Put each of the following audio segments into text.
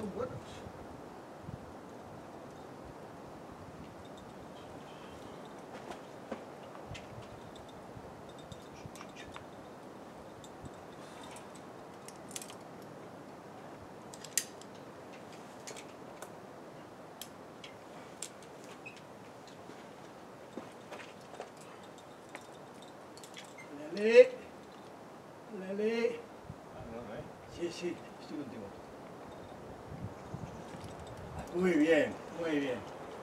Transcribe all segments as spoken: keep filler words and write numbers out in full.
son buenos. Lele, Lele. Ah, no, no, ¿eh? Sí, sí, estoy contigo. Muy bien, muy bien.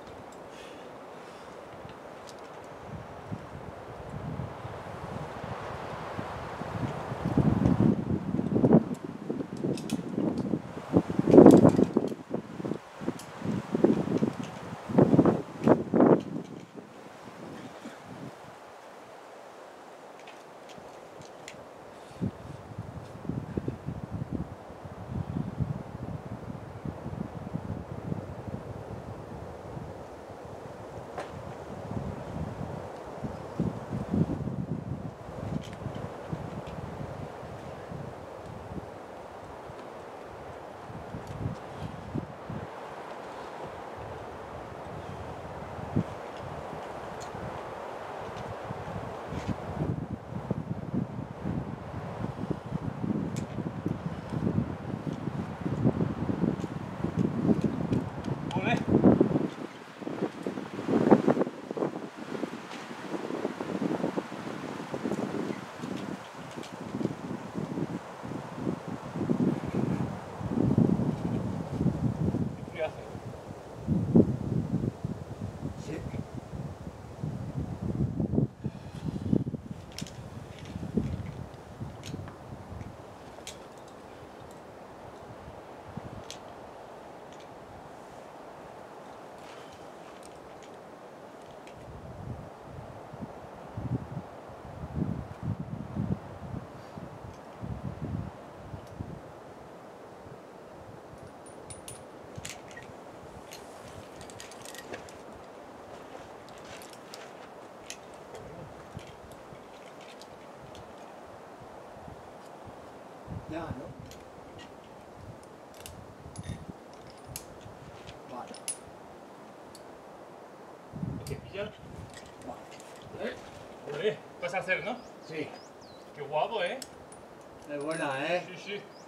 Ole. ¿Qué hace? Sí. Ya, ¿no? Vale. ¿Qué pillar? Vale. ¿Eh? Ole, vas a hacer, ¿no? Sí. Qué guapo, ¿eh? Es buena, ¿eh? Sí, sí.